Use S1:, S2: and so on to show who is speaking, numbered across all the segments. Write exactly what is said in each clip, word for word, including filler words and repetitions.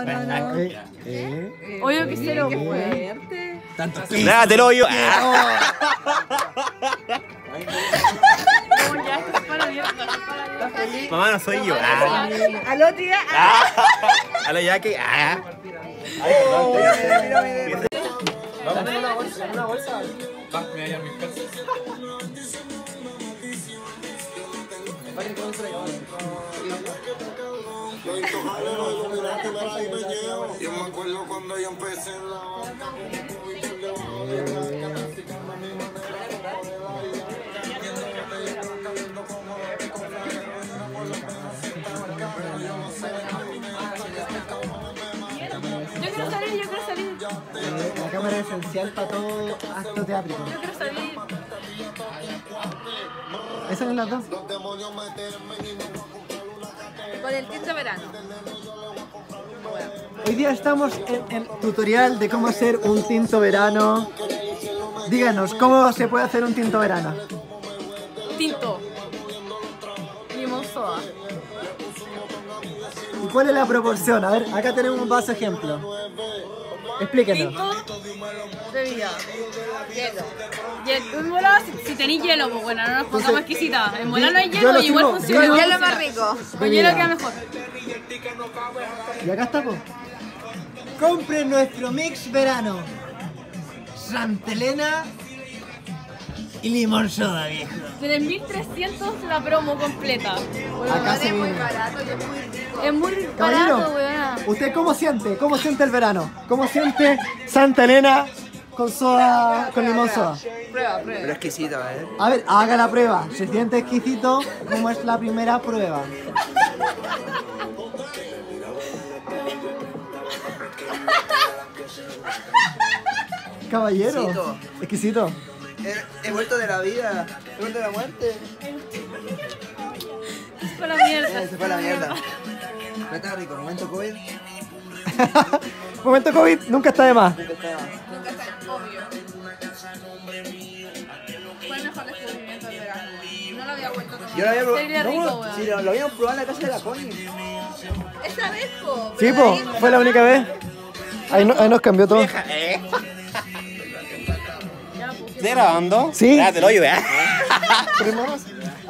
S1: No, no, no.
S2: Eh, eh.
S3: Obvio que cero.
S1: Qué fuerte.
S2: Tanto
S4: Nada, el hoyo.
S3: No, ya, esto se para abierto.
S4: Mamá, no soy yo. Ah.
S1: Al otro día.
S4: Ah. A la yaque. Ah. Ay, perdón.
S1: Mira, mira, mira.
S2: Vamos a una bolsa, una bolsa.
S5: Va, me voy a mis calzas.
S6: Yo me acuerdo cuando yo empecé en la
S3: Yo quiero salir, yo quiero salir.
S2: Eh, la cámara es esencial para todo acto teátrico.
S3: Yo quiero salir.
S2: ¿Esas son las dos?
S1: Con el tinto verano.
S2: Hoy día estamos en el tutorial de cómo hacer un tinto verano. Díganos, ¿cómo se puede hacer un tinto verano?
S3: Tinto. Limón soda.
S2: ¿Y cuál es la proporción? A ver, acá tenemos un vaso ejemplo. Explíquenos.
S3: Tinto. Bebida. Hielo. Hielo. En bola, si, si tenéis hielo, pues bueno, no nos pongamos exquisitas. En bola no hay
S2: yo
S3: hielo
S2: lo
S3: y igual
S2: sigo-
S3: funciona.
S1: Con
S2: yo-
S1: hielo más rico.
S3: Con hielo queda mejor.
S2: Y acá estamos. Compre nuestro mix verano. Santa Elena y limón soda, viejo.
S3: tres mil trescientos la promo completa.
S2: Acá se
S1: Es muy
S2: viene.
S1: barato y es muy rico.
S3: Es muy
S2: Caballero,
S3: barato, weona.
S2: ¿usted cómo siente? ¿Cómo siente el verano? ¿Cómo siente Santa Elena con soda, con limón soda?
S1: Prueba, prueba.
S5: Pero exquisito, ¿eh?
S2: A ver, haga la prueba. ¿Se siente exquisito? ¿Cómo es la primera prueba? Caballero.
S5: Exquisito.
S2: Exquisito.
S5: He, he vuelto de la vida. He vuelto de la muerte.
S3: Se fue la mierda.
S5: Eh, se fue a la mierda. Pero está rico. Momento COVID.
S2: Momento COVID, nunca está de más.
S5: Nunca estaba.
S1: Nunca está obvio. Fue el mejor descubrimiento del verano. No lo había vuelto a tomar.
S5: Yo lo había
S3: Sería
S5: probado.
S3: rico,
S5: No,
S3: weón.
S5: si lo, lo habíamos probado en la casa de la Connie.
S1: Esa vez, po.
S2: Sí,
S1: pero
S2: po,
S1: de ahí no
S2: fue la
S1: más.
S2: única vez. Ahí, no- ahí nos cambió todo.
S4: Vieja, ¿eh? ¿Estás grabando?
S2: Sí.
S4: Nada, el hoyo, ¿eh?
S2: Hermanos.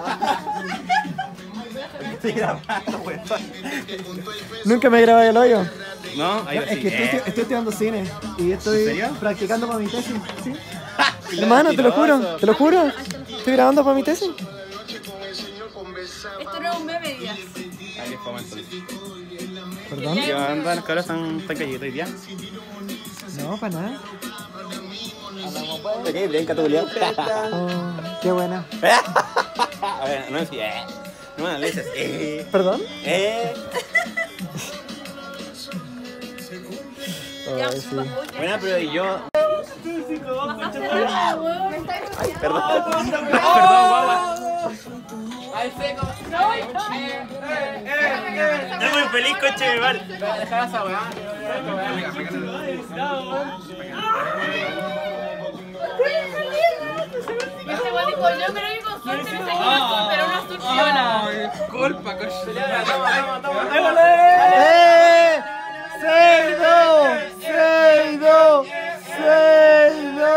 S4: Estoy grabando, weón.
S2: Nunca me grabé el hoyo.
S4: No, ahí
S2: Es que estoy,
S4: eh.
S2: estoy estudiando cine y estoy
S4: ¿En serio?
S2: practicando para mi tesis. ¿Sí? Hermano, te lo juro, te lo juro. Estoy grabando para mi tesis.
S3: Esto no es un meme, Díaz.
S4: Ahí fue entonces.
S2: Perdón.
S4: ¿Qué onda? Los cabros están tan callitos hoy día.
S2: No, para nada.
S4: Ok, bien, Catuliao.
S2: Oh, qué buena.
S4: A ver, no decía, eh. No me analices, eh.
S2: ¿Perdón?
S4: Eh.
S2: Ay, sí.
S4: Bueno, pero y yo.
S3: Bajaste rápido, weón.
S4: Perdón. Perdón, guagua. Estoy muy feliz, coche de bar.
S3: Ese weón dijo, yo creo que con suerte me saqué una, pero una surciona.
S5: Culpa, coche.
S2: ¡Eh! ¡Cerdo! ¡Cerdo! ¡Cerdo!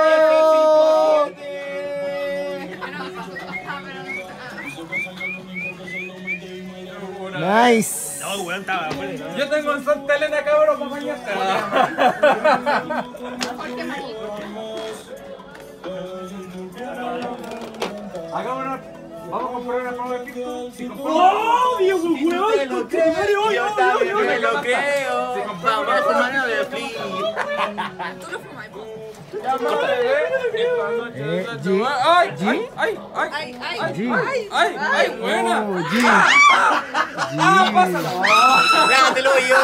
S2: Nice.
S4: No, weón, estaba.
S5: Yo tengo en Santa Elena, cabrón, para mañana. Hagámonos. Vamos a comprar una prueba de pico. Si compramos.
S4: ¡Oh, viejo, weón!
S5: Te lo creo, yo también me lo creo.
S4: Vamos, hermano de Flea.
S1: Tú lo fumas, po.
S2: Eh, G.
S5: ¡Ay!
S2: G.
S5: ¡Ay! ¡Ay!
S1: Ay, ay,
S2: G.
S1: ay.
S5: ¡Ay! ¡Ay! ¡Buena!
S2: Oh, G.
S5: ¡Ah, pásala!
S4: Grábatelo yo.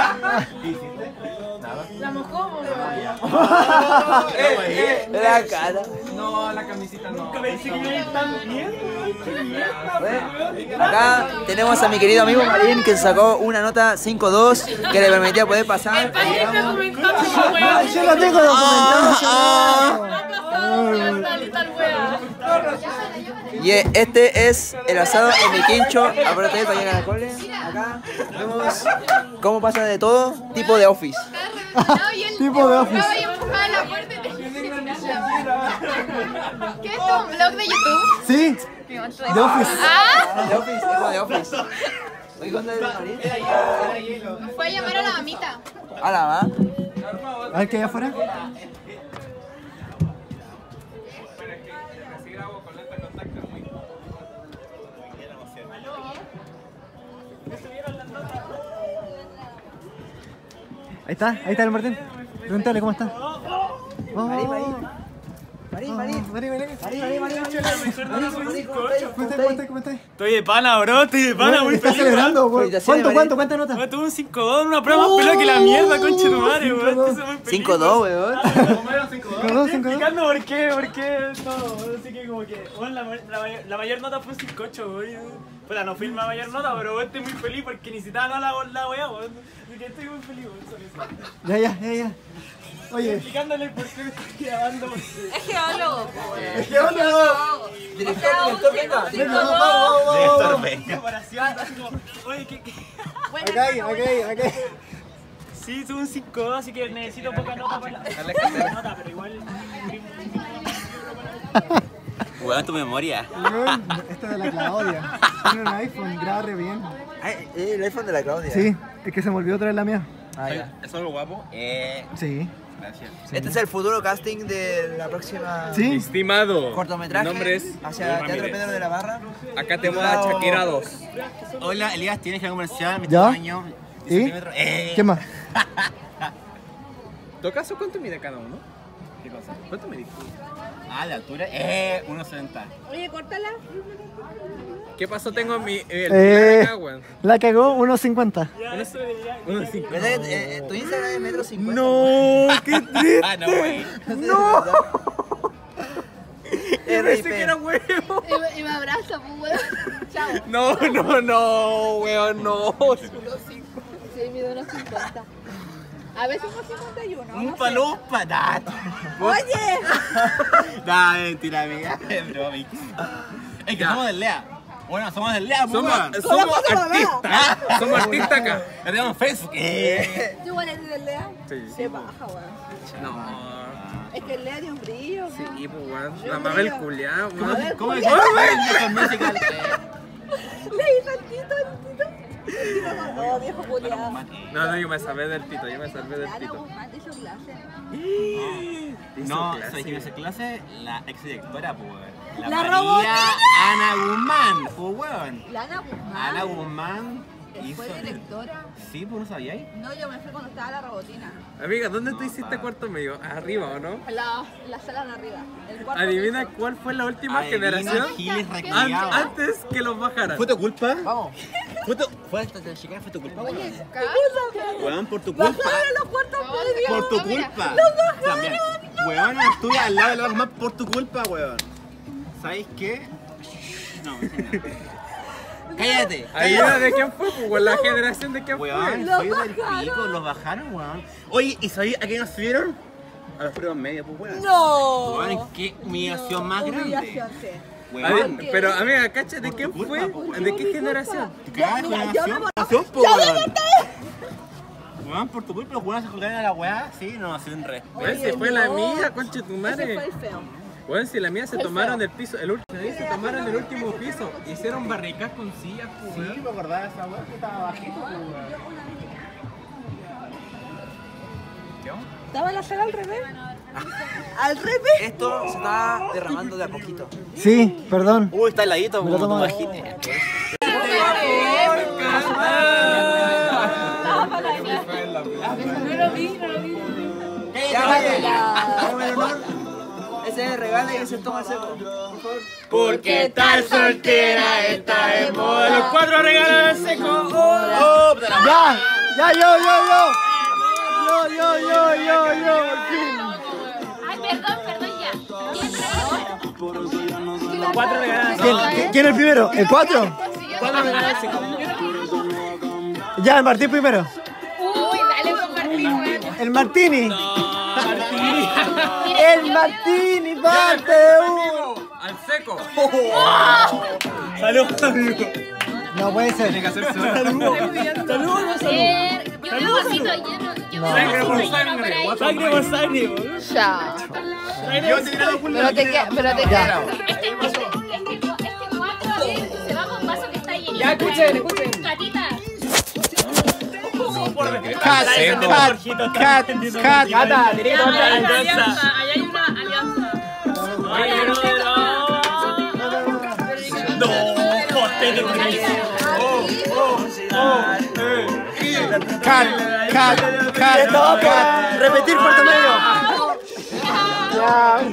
S3: La mojó, weón.
S5: ¡Eh! ¡Eh!
S4: La cara.
S5: No, la camisita no.
S4: Pensé que iba tan bien.
S5: Acá tenemos a mi querido amigo Marín que sacó una nota cinco dos que le permitía poder pasar.
S3: Está bien documentado,
S2: Ay,
S3: weón.
S2: yo lo tengo documentado.
S3: Ha pasado, weón, tal y tal weá.
S5: Y este es el asado en mi quincho. Aparte de esto, llega la cole. Acá vemos cómo pasa de todo tipo de office.
S2: Tipo de office.
S3: ¿Qué es tu blog de YouTube?
S2: Sí, de office.
S3: Ah,
S5: De office, tipo de office. Oye, ¿dónde es Marín?
S3: fue a llamar a la mamita.
S5: Hola, va.
S2: A ver qué hay afuera. Ahí está, ahí está el Martín. Pregúntale cómo está.
S5: Marín, Marín. Marín, Marín.
S2: Marín, Marín.
S5: Marín, Marín, Marín.
S2: ¿Cómo estás? ¿Cómo estás? ¿Cómo estás?
S7: Estoy de pana, bro, estoy de pana, muy
S2: Estás
S7: feliz.
S2: celebrando, güey.
S5: Felicitaciones,
S2: ¿Cuánto, cuánto,
S5: Marín.
S2: cuánta nota?
S7: Weón, tuve un cinco dos en una prueba más pelada que la mierda, conche tu madre, weón.
S2: cinco dos.
S7: Estoy muy feliz,
S5: cinco dos, weón.
S2: cinco dos, cinco dos.
S7: explicando por qué, por qué, no, así que como que, bueno, la, la, mayor- la mayor nota fue un cinco ocho, weón. Puta, no fui la mayor nota, pero weón, estoy muy feliz porque necesitaba no la, la weá, weón. Así que estoy muy feliz, weón, sobre eso.
S2: Ya, ya, ya, ya. Oye.
S7: Explicándole por qué me estoy grabando.
S3: Es geólogo, pues.
S2: ¿Qué onda?
S5: Director, director, venga.
S2: Venga, vamos, vamos, vamos, vamos.
S7: Comparación, así como, oye, ¿qué, qué?
S2: Acá hay, acá hay, acá hay.
S7: Sí, tuve un cinco dos, así que necesito poca nota para la, la nota, pero igual.
S4: Weón, tu memoria.
S2: Weón, esta es de la Claudia. Tiene un iPhone, graba re bien.
S5: Ay, el iPhone de la Claudia.
S2: Sí, es que se me olvidó traer la mía.
S5: Ah, ya.
S4: ¿Eso es lo guapo? Eh.
S2: Sí.
S4: Gracias.
S5: Este es el futuro casting de la próxima
S2: Sí.
S8: Estimado,
S5: cortometraje
S8: mi nombre es
S5: hacia
S8: Luis
S5: Teatro
S8: Ramírez.
S5: Pedro de la Barra.
S8: Acá tenemos a Shakira dos.
S4: Hola, Elías, ¿tienes que comercial? Mi
S2: ¿Ya?
S4: tamaño.
S2: ¿Y?
S4: centímetros. Eh.
S2: ¿Qué más?
S8: ¿Tu caso cuánto mide cada uno?
S4: ¿Qué cosa?
S8: ¿Cuánto mide?
S4: Ah, la altura. Eh, uno setenta.
S3: Oye, córtala.
S8: ¿Qué pasó? Tengo mi el
S2: Eh,
S8: acá, weón.
S2: la cagó uno cincuenta.
S8: Uno cinco.
S5: ¿Verdad que eh, tu Instagram es metro cincuenta?
S8: No, qué triste.
S4: Ah, no, güey.
S5: ¡No!
S8: Pensé que era huevo.
S3: Y me, y me abraza, pues, weón. Chao.
S8: No, no, no, weón, no.
S3: Sí, mido unos cincuenta. A veces unos cincuenta y uno.
S4: Un palupa. Nah.
S3: Oye.
S4: Nah, mentira, amiga. Es broma. Es que somos del Lea. Bueno, somos del Lea, pues,
S8: Somos,
S4: weón.
S8: somos artistas. Somos artistas acá.
S4: Ya tenemos Facebook. Eh.
S3: ¿Tú igual eres del Lea?
S8: Sí.
S3: Qué baja, weón.
S8: No.
S3: Es que el Lea tiene un brillo.
S8: Sí, pues, weón. La Mabel culiao,
S4: ¿Cómo
S8: weón.
S4: se- ¿Cómo se llama el viejo musical?
S3: Le hizo el tito, el tito. El tito no, no, viejo culiado.
S8: No, no, yo me salvé del pito, yo me salvé del
S3: Ana
S8: pito.
S3: Guzmán te hizo clase.
S4: No,
S8: clase,
S4: ¿sabes quién hace clase? La ex directora, pues, weón. La,
S3: La
S4: María
S3: robotina.
S4: Ana Guzmán, pues, weón.
S3: La Ana Guzmán.
S4: Ana Guzmán hizo.
S3: Fue directora.
S4: Sí, pues no sabíais.
S3: No, yo me fui cuando estaba la robotina.
S8: Amiga, ¿dónde tú hiciste cuarto medio? ¿Arriba o no?
S3: En la, en la sala de arriba. El cuarto
S8: Adivina
S3: piso.
S8: cuál fue la última
S4: Adivina,
S8: generación
S4: Giles
S8: an-
S4: reculeado.
S8: antes que los bajaran.
S4: ¿Fue tu culpa?
S5: Vamos.
S4: ¿Fue tu, fue esta de Chicago? ¿Fue tu culpa, weón?
S3: ¿Qué
S4: Weón, por tu culpa.
S3: Bajaron los cuartos medios.
S4: Por tu culpa. También. Weón, estuve al lado de la más por tu culpa, weón. ¿Sabéis qué? No, no sé nada. Cállate.
S8: Adivina de quién fue, pues, la generación de quién
S4: Weón,
S8: fue.
S4: soy del pico, los bajaron, weón. Oye, ¿y sabéis a qué nos subieron? A los pruebas medias, pues, weón.
S3: No.
S4: Weón, qué humillación más grande.
S3: Humillación, sí.
S4: Weón.
S8: Adi- Pero amiga, cacha, ¿de
S4: Por
S8: quién
S4: tu culpa,
S8: fue?
S4: po,
S8: ¿De qué generación?
S4: ¿Te cagas de
S3: mira, yo
S4: generación?
S3: me
S4: Generación, po, weón. Weón, por tu culpa los weones se colgaron a la weá. Sí, no, hace un respeto.
S8: Weón, si fue la mía, conche tu
S3: Ese fue
S8: madre.
S3: el feo.
S8: Weón, si la mía se
S3: Fue
S8: tomaron
S3: feo.
S8: el piso, el último, se tomaron el último piso. Hicieron barricas con sillas, pues,
S4: Sí,
S8: weón.
S4: me acordaba de esa weá que estaba bajito, pues, weón. ¿Qué onda?
S3: ¿Estaba en la sala al revés? ¿Al revés?
S5: Esto se está derramando de a poquito.
S2: Sí, perdón.
S4: Uy, está heladito,
S2: Me lo
S4: como tu
S2: tomo.
S4: vagina.
S3: No lo vi, no lo vi.
S5: Ya, vaya. Hágame el honor. Ese es regala y ese toma el seco. Por favor.
S7: Porque tal soltera está de moda. Los cuatro regalos en seco. Oh,
S2: Ya, ya, yo, yo, yo. Yo, yo, yo, yo, yo, por fin.
S3: Ay, perdón, perdón ya.
S7: cuatro regalos.
S2: ¿Quién, quién- quién es el primero? ¿El cuatro?
S7: Cuatro regalos en seco.
S2: Ya, el Martín primero.
S3: Uy, dale con Martín, weón.
S2: El Martini. El Martini, parte uno.
S8: Al seco.
S7: Saludos, amigo.
S2: No puede ser.
S4: Tiene que hacer solo.
S7: Saludos, saludos.
S3: Ayer, yo veo vasito ayer. Yo veo
S7: Sangre por
S3: vasito lleno por
S7: sangre.
S3: ahí.
S7: Sangre por sangre, boludo.
S1: Ya.
S4: Yo te quiero
S1: Pero te queda, pero te queda.
S3: Este, este, este, este cuatro se va con vaso que está lleno.
S8: Ya, escuchen, escuchen.
S3: Catita.
S4: Cat, cat, cat, cat.
S8: Cata, directo a
S3: Allá hay
S8: la
S3: una alianza. Allá hay una alianza.
S7: Ay, no, no. No, joder, de
S4: Oh, oh, oh, eh. Cat, cat, cat,
S2: Stop,
S4: cat.
S2: repetir cuarto medio. Ya.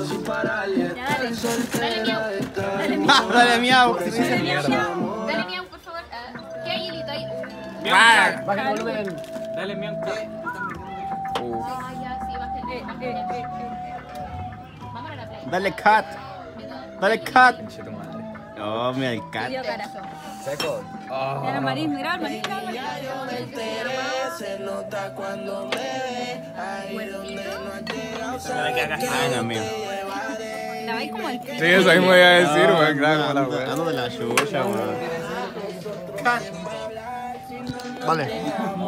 S3: Dale miau.
S4: Ah, dale miau.
S3: Dale miau. Dale miau, por favor. Ah, ¿qué hay, Hilito ahí?
S4: Ah.
S8: Baja el volumen.
S7: Dale, mianca.
S3: Ah, ya, sí, bájale. bájale. Vamos a la playa.
S4: Dale cat. Dale cat. Oh, mira el cat.
S3: Dio carajo.
S8: Seco.
S3: Era Marín, mira, Marín.
S4: Ah, no, mío.
S3: La vais como el
S9: Sí, eso mismo iba a decir, weón, claro, como la
S4: Ando
S9: weón.
S4: ando de la chucha, weón.
S2: Vale.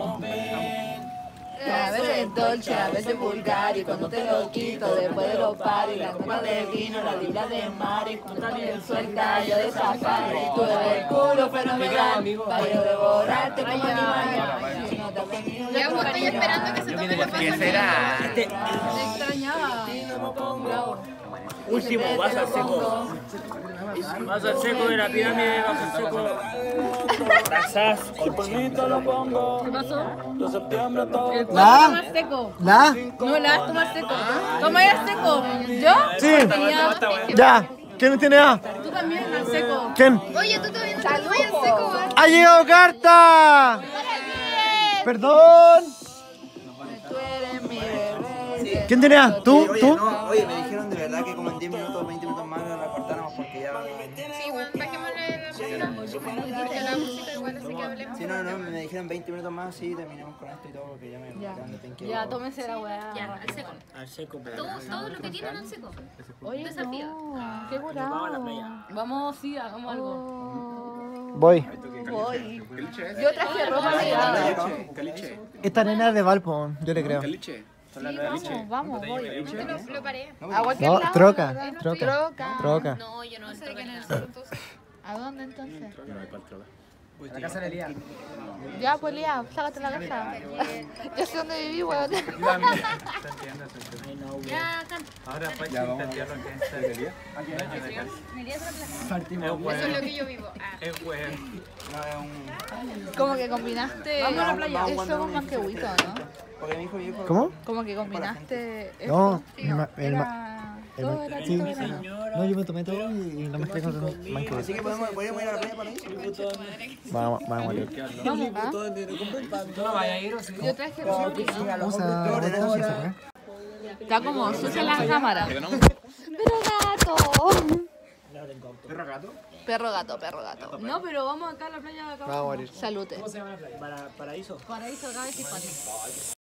S1: A veces dolce, a veces vulgar, y cuando te lo quito, después de los paris, la copa de vino, la libra de mar, y cuando también suelta, yo de safari, tú eres el culo fenomenal, para yo devorarte como animal. Si no te has venido,
S3: Ya, pues, estoy esperando que se tome el vaso.
S4: ¿Qué será?
S1: te extrañaba.
S7: Último, vas al seco. Vas al seco de la pirámide, vas al seco. Trazas. El polvito lo pongo.
S3: ¿Qué pasó?
S7: De septiembre todo.
S3: El
S2: ¿La?
S3: cuatro toma seco.
S2: ¿La?
S3: No, la vas a tomar seco. Toma ya seco. ¿Yo?
S2: Sí.
S3: Tenía-
S2: Ya. ¿Quién tiene A?
S3: Tú también, al seco.
S2: ¿Quién?
S3: Oye, tú todavía no estás muy al seco.
S2: ¡Ha llegado carta! Perdón.
S1: Tú eres mi bebé.
S2: ¿Quién tiene A? ¿Tú?
S5: Oye,
S2: ¿Tú?
S5: no, oye, me dijeron de verdad que como en diez minutos, veinte minutos más la cortáramos porque ya...
S3: Sí, bajémosle la música. La música igual, así que hablemos.
S5: Sí, no, no, me dijeron veinte minutos más, sí, terminamos con esto y todo porque ya me
S1: Ya.
S5: quedando tenque.
S3: Ya, tómense la weá. Ya, al seco.
S7: Al seco, pero.
S3: Todo, todo lo que tienen al seco.
S1: Oye,
S3: Desafío.
S1: no. Qué
S7: Vamos a la playa.
S1: curado.
S3: Vamos, sí, hagamos algo.
S2: Voy.
S1: Voy. Yo traje ropa de
S4: Caliche.
S2: Esta nena es de Valpo, yo le creo.
S4: Caliche.
S1: Vamos, vamos, voy.
S3: Lo, lo paré.
S1: ¿A cualquier
S2: No,
S1: lado?
S2: troca, troca,
S1: Troca.
S2: troca.
S3: No, yo no sé de qué nada.
S1: ¿A dónde entonces?
S8: La casa de Lía.
S1: Ya, pues Lía, sácate la casa. Yo sé dónde viví, weón.
S3: Ya, canta.
S9: Ahora fue que entendieron que es de Lía.
S3: Me iría a otra plaza.
S9: Es
S3: Eso es lo
S9: weón.
S3: que yo vivo. Ah.
S9: Es weón.
S1: Como que combinaste.
S3: Vamos a la playa.
S1: Es somos más que Huito, ¿no?
S5: Porque mi hijo y hijo...
S2: ¿Cómo?
S1: Como que combinaste.
S2: No,
S1: esto.
S2: el ma- el ma-
S1: Era.
S2: el
S1: Todo
S2: ma-
S1: era
S2: sí.
S1: todo verano.
S2: No, yo me tomé todo y lo mezclé con más que
S5: Así que podemos, podemos ir a la playa para ahí.
S2: Vamos, vamos a morir.
S1: Vamos, ¿ah?
S8: ¿Tú no vayas a ir o sí?
S1: Yo traje ropa.
S2: Vamos a ver ¿eh?
S1: Está como sucia la cámara. Pero gato.
S4: ¿Perro gato?
S1: Perro gato, perro gato.
S3: No, pero vamos acá a la playa de acá.
S2: Vamos a morir.
S1: Salute.
S7: Para paraíso.
S3: Paraíso acá de Tijuana.